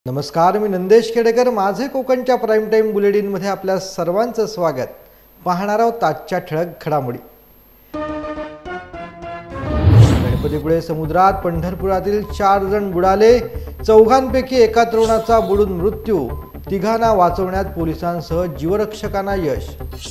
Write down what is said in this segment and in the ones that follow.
नमस्कार, मी नंदेश खेडेकर. माझे कोकणच्या प्राइम टाइम बुलेटिन मध्ये आपल्या सर्वांचं स्वागत. पाहणार आहोत आजच्या ठळक घडामोडी. गणपतीपुळे समुद्रात पंढरपुरातील 4 जण बुडाले. 4 एका तरुणाचा बुडून मृत्यू. 3 वाचवण्यात पोलिसांसह जीवरक्षकांना यश.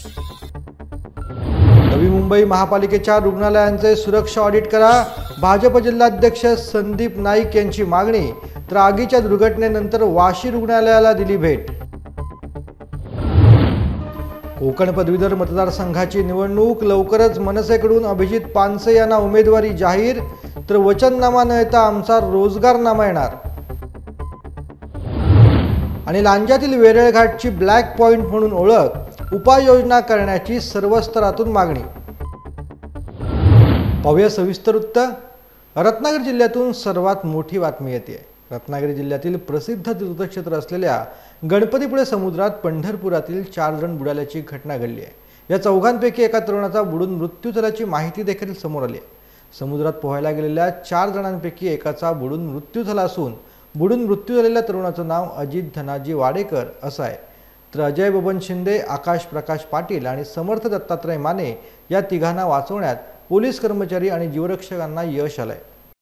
नवी मुंबई महापालिकेच्या रुग्णालयांचे सुरक्षा ऑडिट करा. भाजप जिल्हाध्यक्ष संदीप नाईक यांची मागणी. तर आगीच्या दुर्घटनेनंतर वाशी रुग्णालयाला दिली भेट. कोकण पदवीधर मतदारसंघाची निवडणूक लवकरच मनसेकडून अभिजित पानसे यांना उमेदवारी जाहीर. तर वचननामा न येता आमचा रोजगारनामा येणार. आणि लांजातील वेरळ घाटची ब्लॅक पॉइंट म्हणून ओळख, उपाययोजना करण्याची सर्व स्तरातून मागणी. पाहूया सविस्तर वृत्त. रत्नागिरी जिल्ह्यातून सर्वात मोठी बातमी येते. रत्नागिरी जिल्ह्यातील प्रसिद्ध तीर्थक्षेत्र असलेल्या गणपतीपुळे समुद्रात पंढरपुरातील 4 जण बुडाल्याची घटना घडली आहे. या 4 एका तरुणाचा बुडून मृत्यू झाल्याची माहिती देखील समोर आली आहे. समुद्रात पोहायला गेलेल्या 4 जणांपैकी एकाचा बुडून मृत्यू झाला असून बुडून मृत्यू झालेल्या तरुणाचं नाव अजित धनाजी वाडेकर असं आहे. तर अजय बबन शिंदे, आकाश प्रकाश पाटील आणि समर्थ दत्तात्रय माने या 3 वाचवण्यात पोलीस कर्मचारी आणि जीवरक्षकांना यश आलंय.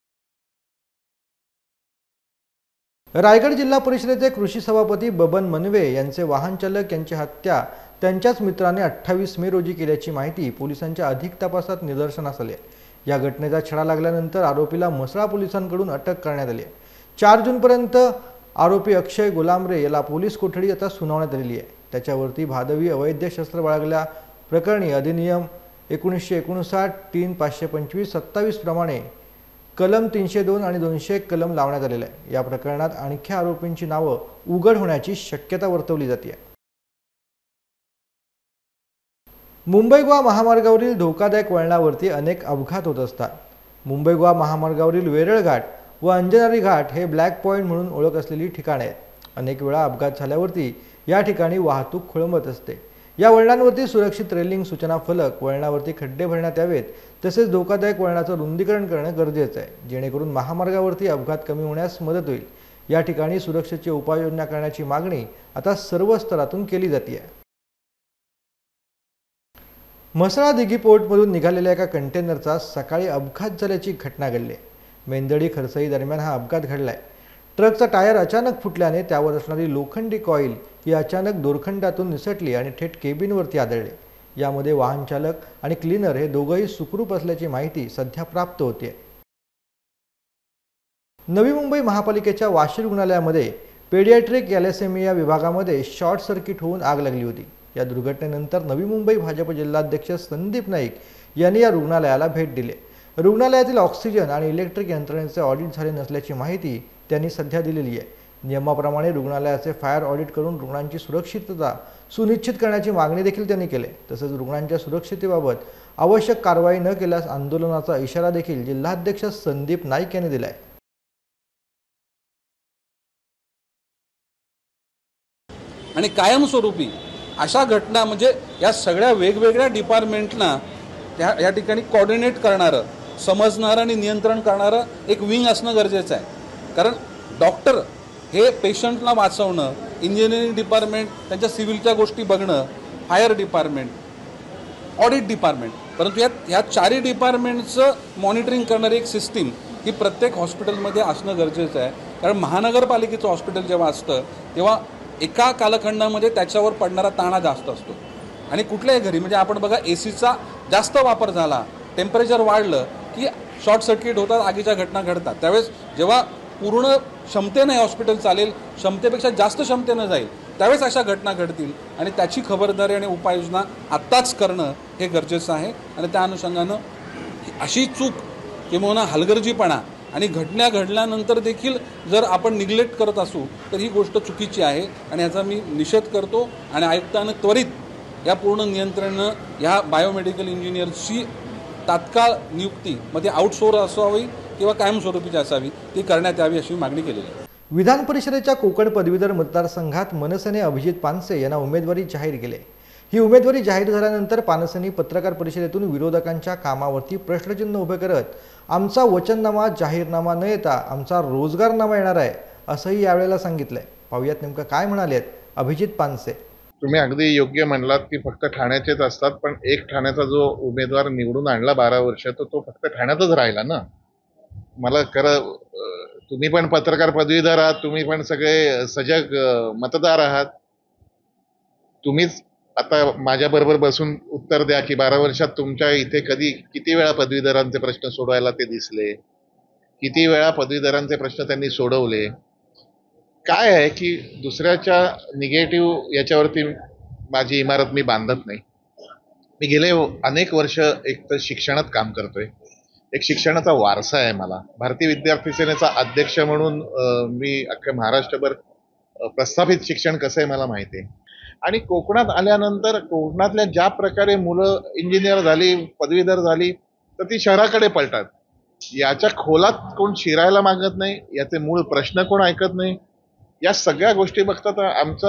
रायगड जिल्हा परिषदेचे कृषी सभापती बबन मनवे यांचे वाहन चालक यांची हत्या त्यांच्याच मित्राने 28 मे रोजी केल्याची माहिती पोलिसांच्या अधिक तपासात निदर्शनास आली. या घटनेचा छडा लागल्यानंतर आरोपीला म्हसळा पोलिसांकडून अटक करण्यात आली. 4 जूनपर्यंत आरोपी अक्षय गुलामरे याला पोलीस कोठडी आता सुनावण्यात आलेली आहे. त्याच्यावरती भादवी अवैध शस्त्र बाळगल्या प्रकरणी अधिनियम 1959 3 525 27 प्रमाणे कलम 302 आणि 201 कलम लावण्यात आलेला आहे. या प्रकरणात आणखी आरोपींची नावं उघड होण्याची शक्यता वर्तवली जाते. मुंबई गोवा महामार्गावरील धोकादायक वळणावरती अनेक अपघात होत असतात. मुंबई गोवा महामार्गावरील वेरळ घाट व अंजनारी घाट हे ब्लॅक पॉइंट म्हणून ओळख असलेली ठिकाणे आहेत. अनेक वेळा अपघात झाल्यावरती या ठिकाणी वाहतूक खोळंबत असते. या वळणांवरती सुरक्षित रेलिंग, सूचना फलक, वळणावरती खड्डे भरण्यात यावेत. तसेच धोकादायक वळणाचं रुंदीकरण करणं गरजेचं आहे, जेणेकरून महामार्गावरती अपघात कमी होण्यास मदत होईल. या ठिकाणी सुरक्षेची उपाययोजना करण्याची मागणी आता सर्व स्तरातून केली जाते. म्हसळा दिघी पोर्टमधून निघालेल्या एका कंटेनरचा सकाळी अपघात झाल्याची घटना घडली. मेंदडी खरसई दरम्यान हा अपघात घडलाय. ट्रकचा टायर अचानक फुटल्याने त्यावर असणारी लोखंडी कॉईल ही अचानक दोरखंडातून निसटली आणि थेट केबिनवरती आदळली. यामध्ये वाहन चालक आणि क्लीनर हे दोघंही सुखरूप असल्याची माहिती सध्या प्राप्त होते. नवी मुंबई महापालिकेच्या वाशी रुग्णालयामध्ये पेडियाट्रिक गॅलेसेमिया विभागामध्ये शॉर्ट सर्किट होऊन आग लागली होती. या दुर्घटनेनंतर नवी मुंबई भाजप जिल्हाध्यक्ष संदीप नाईक यांनी या रुग्णालयाला भेट दिली. रुग्णालयातील ऑक्सिजन आणि इलेक्ट्रिक यंत्रणेचे ऑडिट झाले नसल्याची माहिती त्यांनी सध्या दिलेली आहे. नियमाप्रमाणे रुग्णालयाचे फायर ऑडिट करून रुग्णांची सुरक्षितता सुनिश्चित करण्याची मागणी देखील त्यांनी केली. तसेच रुग्णांच्या सुरक्षिततेबाबत आवश्यक कारवाई न केल्यास आंदोलनाचा इशारा देखील जिल्हाध्यक्ष संदीप नाईक यांनी दिलाय. आणि कायमस्वरूपी अशा घटना म्हणजे या सगळ्या वेगवेगळ्या डिपार्टमेंटना या ठिकाणी कोऑर्डिनेट करणारं, समजणारं आणि नियंत्रण करणारं एक विंग असणं गरजेचं आहे. कारण डॉक्टर हे पेशंटला वाचवणं, इंजिनिअरिंग डिपार्टमेंट त्यांच्या सिव्हिलच्या गोष्टी बघणं, फायर डिपार्टमेंट, ऑडिट डिपार्टमेंट, परंतु ह्या 4ही डिपार्टमेंटचं मॉनिटरिंग करणारी एक सिस्टीम ही प्रत्येक हॉस्पिटलमध्ये असणं गरजेचं आहे. कारण महानगरपालिकेचं हॉस्पिटल जेव्हा असतं तेव्हा एका कालखंडामध्ये त्याच्यावर पडणारा ताणा जास्त असतो. आणि कुठल्याही घरी म्हणजे आपण बघा एसीचा जास्त वापर झाला, टेम्परेचर वाढलं की शॉर्ट सर्किट होतात, आगीच्या घटना घडतात. त्यावेळेस जेव्हा पूर्ण क्षमतेने हॉस्पिटल चालेल, क्षमतेपेक्षा जास्त क्षमतेनं जाईल, त्यावेळेस अशा घटना घडतील. आणि त्याची खबरदारी आणि उपाययोजना आत्ताच करणं हे गरजेचं आहे. आणि त्या अनुषंगानं अशी चूक किंवा हलगर्जीपणा आणि घटना घडल्यानंतर देखील जर आपण निग्लेक्ट करत असू तर ही गोष्ट चुकीची आहे. आणि याचा मी निषेध करतो. आणि आयुक्तानं त्वरित या पूर्ण नियंत्रणानं ह्या बायोमेडिकल इंजिनियरची तात्काळ नियुक्ती मध्ये आउटसोर्स असावी किंवा कायमस्वरूपीची असावी ती करण्यात यावी अशी मागणी केलेली आहे. विधान परिषदेच्या कोकण पदवीधर मतदारसंघात मनसेने अभिजित पानसे यांना उमेदवारी जाहीर केली. ही उमेदवारी जाहीर झाल्यानंतर पानसेंनी पत्रकार परिषदेतून विरोधकांच्या कामावरती प्रश्नचिन्ह उभे करत आमचा वचननामा, जाहीरनामा न येता आमचा रोजगारनामा येणार आहे असंही यावेळेला सांगितलंय. पाहुयात नेमकं काय म्हणालेत अभिजित पानसे. तुम्ही अगदी योग्य म्हणलात की फक्त ठाण्याचेच असतात, पण एक ठाण्याचा जो उमेदवार निवडून आणला 12 वर्ष तो फक्त ठाण्यातच राहिला ना. मला खरं तुम्ही पण पत्रकार पदवीधर आहात, तुम्ही पण सगळे सजग मतदार आहात. तुम्हीच आता माझ्या बरोबर बसून उत्तर द्या की 12 वर्षात तुमच्या इथे किती वेळा पदवीधरांचे प्रश्न सोडवायला ते दिसले, किती वेळा पदवीधरांचे प्रश्न त्यांनी सोडवले. काय आहे की दुसऱ्याच्या निगेटिव्ह याच्यावरती माझी इमारत मी बांधत नाही. मी गेले अनेक वर्ष एक तर शिक्षणात काम करतोय. एक शिक्षणाचा वारसा आहे मला. भारतीय विद्यार्थी सेनेचा अध्यक्ष म्हणून मी अख्ख्या महाराष्ट्रभर प्रस्थापित शिक्षण कसं आहे मला माहिती आहे. आणि कोकणात आल्यानंतर कोकणातल्या ज्या प्रकारे मुलं इंजिनियर झाली, पदवीधर झाली, तर ती शहराकडे पळतात. याच्या खोलात कोण शिरायला मागत नाही, याचे मूळ प्रश्न कोण ऐकत नाही. या सगळ्या गोष्टी बघतात.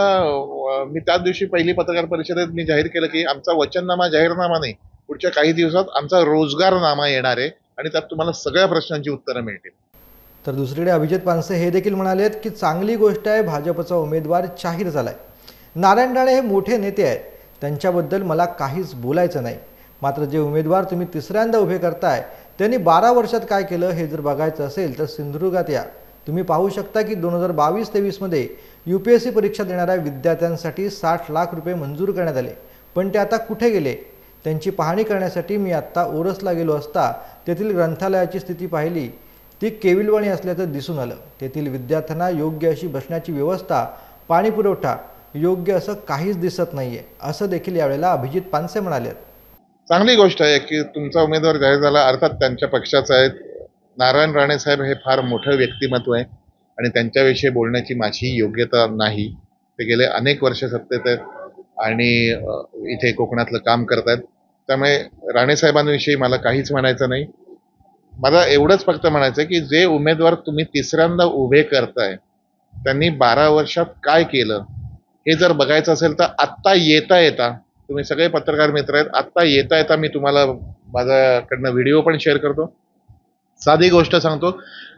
मी त्याच दिवशी पहिली पत्रकार परिषदेत मी जाहीर केलं की आमचा वचननामा जाहीरनामा नाही, पुढच्या काही दिवसात आमचा रोजगारनामा येणार आहे आणि त्यात तुम्हाला सगळ्या प्रश्नांची उत्तरं मिळतील. तर दुसरीकडे अभिजित पानसे हे देखील म्हणालेत की चांगली गोष्ट आहे, भाजपचा उमेदवार जाहीर झालाय. नारायण राणे हे मोठे नेते आहेत, त्यांच्याबद्दल मला काहीच बोलायचं नाही. मात्र जे उमेदवार तुम्ही तिसऱ्यांदा उभे करताय त्यांनी 12 वर्षात काय केलं हे जर बघायचं असेल तर सिंधुदुर्गात या. तुम्ही पाहू शकता की 2022-23 मध्ये UPSC परीक्षा देणाऱ्या विद्यार्थ्यांसाठी 60 लाख रुपये मंजूर करण्यात आले, पण ते आता कुठे गेले? त्यांची पाहणी करण्यासाठी मी आत्ता ओरसला गेलो असता तेथील ग्रंथालयाची स्थिती पाहिली. ती केविलवाणी असल्याचं दिसून आलं. तेथील विद्यार्थ्यांना योग्य अशी बसण्याची व्यवस्था, पाणी पुरवठा योग्य असं काहीच दिसत नाहीये, असं देखील यावेळेला अभिजित पानसे म्हणाले. चांगली गोष्ट आहे की तुमचा उमेदवार जाहीर झाला, अर्थात त्यांच्या पक्षाचा आहे. नारायण राणे साहेब हे फार मोठं व्यक्तिमत्व आहे आणि त्यांच्याविषयी बोलण्याची माझी योग्यता नाही. ते गेले अनेक वर्ष सत्तेत आहेत आणि इथे कोकणातलं काम करतायत. त्यामुळे राणे साहेबांविषयी मला काहीच म्हणायचं नाही. मला एवढंच फक्त म्हणायचं आहे की जे उमेदवार तुम्ही तिसऱ्यांदा उभे करताय त्यांनी 12 वर्षात काय केलं हे जर बघायचं असेल तर आत्ता येता तुम्ही सगळे पत्रकार मित्र आहेत, आत्ता येता मी तुम्हाला माझ्याकडनं व्हिडिओ पण शेअर करतो. साधी गोष्ट सांगतो.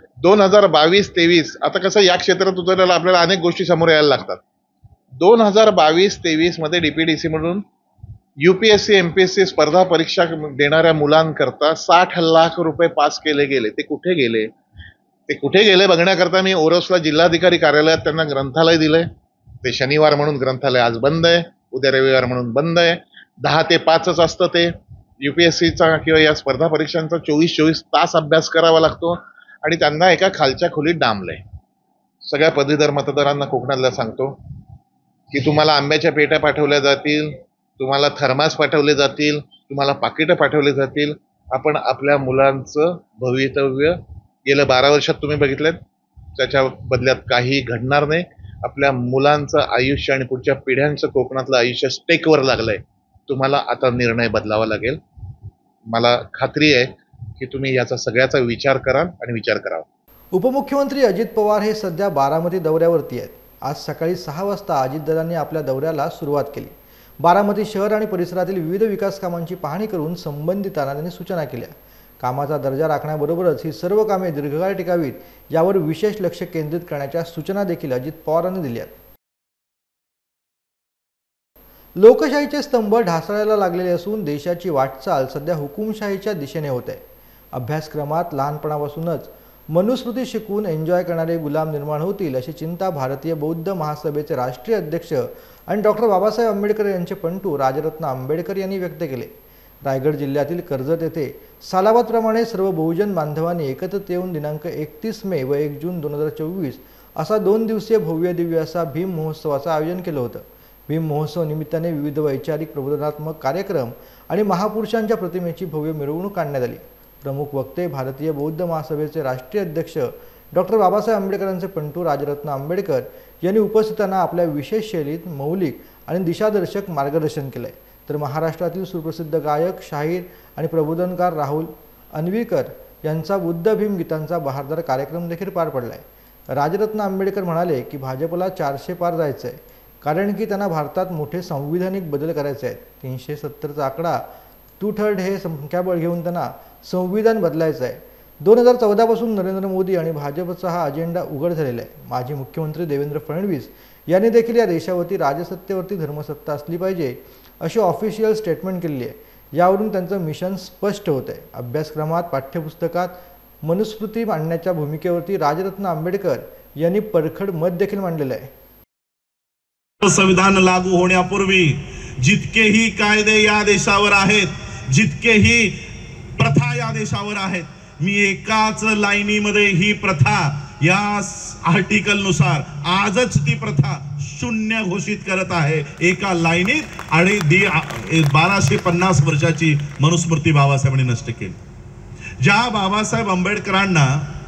2022-23 आता कसं या क्षेत्रात उतरलेलं आपल्याला अनेक गोष्टी समोर यायला लागतात. 2022-23 मध्ये DPDC म्हणून UPSC MPSC स्पर्धा परीक्षा देणाऱ्या मुलांकरता 60 लाख रुपये पास केले गेले. ते कुठे गेले बघण्याकरता मी ओरोसला जिल्हाधिकारी कार्यालयात त्यांना ग्रंथालय दिलंय. ते शनिवार म्हणून ग्रंथालय आज बंद आहे, उद्या रविवार म्हणून बंद आहे. 10 ते 5 असतं ते. UPSCचा किंवा या स्पर्धा परीक्षांचा 24 तास अभ्यास करावा लागतो आणि त्यांना एका खालच्या खोलीत डांबलंय. सगळ्या पदवीधर मतदारांना कोकणातल्या सांगतो की तुम्हाला आंब्याच्या पेट्या पाठवल्या जातील, तुम्हाला थर्मास पाठवले जातील, तुम्हाला पाकिटं पाठवले जातील. आपण आपल्या मुलांचं भवितव्य गेल्या 12 वर्षात तुम्ही बघितलेत, त्याच्या बदल्यात काही घडणार नाही. आपल्या मुलांचं आयुष्य आणि पुढच्या पिढ्यांचं कोकणातलं आयुष्य स्टेकवर लागलंय. तुम्हाला आता निर्णय बदलावा लागेल. मला खात्री आहे की तुम्ही याचा सगळ्याचा विचार कराल आणि विचार करावा. उपमुख्यमंत्री अजित पवार हे सध्या बारामती दौऱ्यावरती आहेत. आज सकाळी 6 वाजता अजितदादांनी आपल्या दौऱ्याला सुरुवात केली. बारामती शहर आणि परिसरातील विविध विकास कामांची पाहणी करून संबंधितांना त्यांनी सूचना केल्या. कामाचा दर्जा राखण्याबरोबरच ही सर्व कामे दीर्घकाळ टिकावीत यावर विशेष लक्ष केंद्रित करण्याच्या सूचना देखील अजित पवारांनी दिल्या. लोकशाहीचे स्तंभ ढासळायला लागलेले असून देशाची वाटचाल सध्या हुकुमशाहीच्या दिशेने होत आहे. अभ्यासक्रमात लहानपणापासूनच मनुस्मृती शिकून एन्जॉय करणारे गुलाम निर्माण होतील अशी चिंता भारतीय बौद्ध महासभेचे राष्ट्रीय अध्यक्ष आणि डॉक्टर बाबासाहेब आंबेडकर यांचे पंटू राजरत्न आंबेडकर यांनी व्यक्त केले. रायगड जिल्ह्यातील कर्जत येथे सालाबादप्रमाणे सर्व बहुजन बांधवांनी एकत्रित येऊन दिनांक 31 मे व 1 जून 2024 असा 2 दिवसीय भव्य दिव्य असा भीम महोत्सवाचं आयोजन केलं होतं. भीम महोत्सव निमित्ताने विविध वैचारिक प्रबोधनात्मक कार्यक्रम आणि महापुरुषांच्या प्रतिमेची भव्य मिरवणूक काढण्यात आली. प्रमुख वक्ते भारतीय बौद्ध महासभेचे राष्ट्रीय अध्यक्ष डॉक्टर बाबासाहेब आंबेडकरांचे पंटू राजरत्न आंबेडकर यांनी उपस्थितांना आपल्या विशेष शैलीत मौलिक आणि दिशादर्शक मार्गदर्शन केले. तर महाराष्ट्रातील सुप्रसिद्ध गायक, शाहीर आणि प्रबोधनकार राहुल अन्वीकर यांचा बुद्ध भीम गीतांचा बहारदार कार्यक्रम देखील पार पडलाय. राजरत्न आंबेडकर म्हणाले की भाजपला 400 पार जायचं आहे, कारण की त्यांना भारतात मोठे संविधानिक बदल करायचे आहेत. 370चा आकडा 2/3 हे संख्याबळ घेऊन त्यांना संविधान बदलायचं आहे. 2014 पासून नरेंद्र मोदी आणि भाजपचा हा अजेंडा उघड झालेला आहे। माजी मुख्यमंत्री देवेंद्र फडणवीस यांनी देखील या देशावरती राजसत्तेवरती धर्मसत्ता असली पाहिजे अशी ऑफिशियल स्टेटमेंट केली आहे। यावरून त्यांचं मिशन स्पष्ट होत आहे। अभ्यासक्रमात पाठ्यपुस्तकात मनुस्मृती मांडण्याच्या भूमिकेवरती राजरत्न आंबेडकर यांनी परखड मत देखील मांडलेलं आहे। संविधान लागू होण्यापूर्वी जितकेही कायदे या देशावर आहेत, जितकेही प्रथा या देशावर आहेत, मी एकाच लाईनीमध्ये ही प्रथा या आर्टिकल नुसार आजच ती प्रथा शून्य घोषित करत आहे। एका लाईनीत आणि 1250 वर्षाची मनुस्मृती बाबासाहेबांनी नष्ट केली। ज्या बाबासाहेब आंबेडकरांना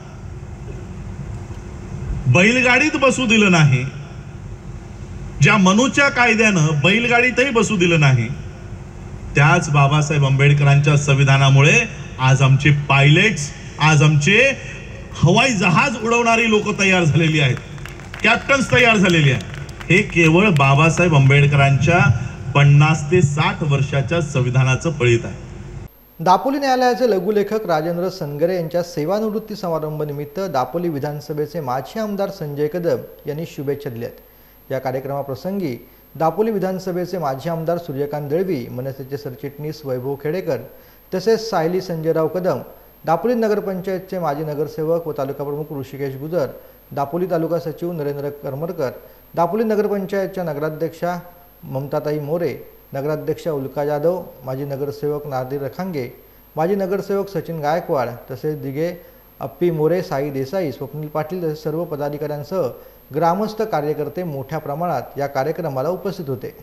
बैलगाडीत बसू दिलं नाही, ज्या मनूच्या कायद्यानं बैलगाडीतही बसू दिलं नाही, त्याच बाबासाहेब आंबेडकरांच्या संविधानामुळे आज आमचे पायलट्स, आज आमचे हवाई जहाज उडवणारी लोक तयार झालेली आहेत, कॅप्टन्स तयार झालेले आहेत। हे केवळ बाबासाहेब आंबेडकरांच्या 50 ते 60 वर्षाच्या संविधानाचं फलित आहे। दापोली न्यायालयाचे लघुलेखक राजेंद्र सनगरे यांच्या सेवानिवृत्ती समारंभानिमित्त दापोली विधानसभेचे माजी आमदार संजय कदम यांनी शुभेच्छा दिल्या आहेत। या कार्यक्रमाप्रसंगी दापोली विधानसभेचे माजी आमदार सूर्यकांत दळवी, मनसेचे सरचिटणीस वैभव खेडेकर तसेच सायली संजयराव कदम, दापोली नगरपंचायतचे माजी नगरसेवक व तालुका प्रमुख ऋषिकेश गुजर, दापोली तालुका सचिव नरेंद्र करमरकर, दापोली नगरपंचायतच्या नगराध्यक्षा ममताताई मोरे, नगराध्यक्षा उल्का जाधव, माजी नगरसेवक नादिर रखांगे, माजी नगरसेवक सचिन गायकवाड तसेच दिघे अप्पी मोरे, साई देसाई, स्वप्नील पाटील तसेच सर्व पदाधिकाऱ्यांसह ग्रामस्थ कार्यकर्ते मोठ्या प्रमाणात या कार्यक्रमाला उपस्थित होते।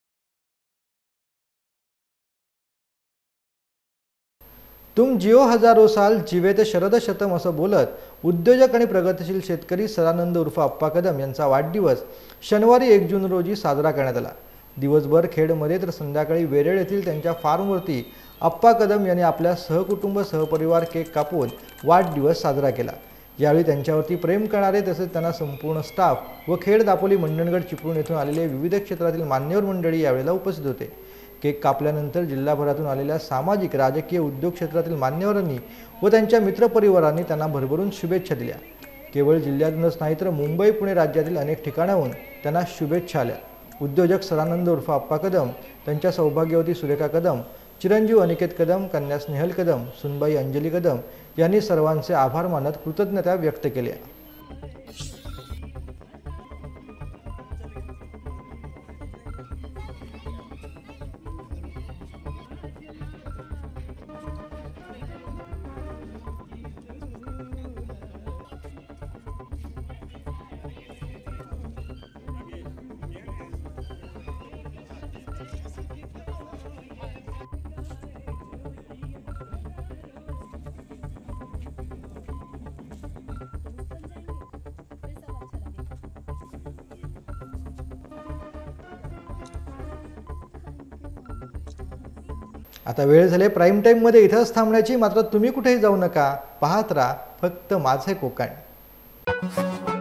तुम जिओ हजारो साल जीवे ते शरद शतम असं बोलत उद्योजक आणि प्रगतिशील शेतकरी सदानंद उर्फ अप्पा कदम यांचा वाढदिवस शनिवारी 1 जून रोजी साजरा करण्यात आला। दिवसभर खेडमध्ये तर संध्याकाळी वेरेळ येथील त्यांच्या फार्मवरती अप्पा कदम यांनी आपल्या सहकुटुंब सहपरिवार केक कापून वाढदिवस साजरा केला। यावेळी त्यांच्यावरती प्रेम करणारे तसेच त्यांना संपूर्ण स्टाफ व खेड, दापोली, मंडणगड, चिपळूण येथून आलेले विविध क्षेत्रातील मान्यवर मंडळी यावेळेला उपस्थित होते। केक कापल्यानंतर जिल्हाभरातून आलेल्या सामाजिक, राजकीय, उद्योग क्षेत्रातील मान्यवरांनी व त्यांच्या मित्रपरिवारांनी त्यांना भरभरून शुभेच्छा दिल्या। केवळ जिल्ह्यातूनच नाही तर मुंबई, पुणे राज्यातील अनेक ठिकाणाहून त्यांना शुभेच्छा आल्या। उद्योजक सदानंद उर्फ अप्पा कदम, त्यांच्या सौभाग्यवती सुरेखा कदम, चिरंजीव अनिकेत कदम, कन्या स्नेहल कदम, सुनबाई अंजली कदम यांनी सर्वांचे आभार मानत कृतज्ञता व्यक्त केल्या। आता वेळ झाले प्राईम टाईममध्ये इथंच थांबण्याची। मात्र तुम्ही कुठेही जाऊ नका, पाहत राहा फक्त माझे कोकण।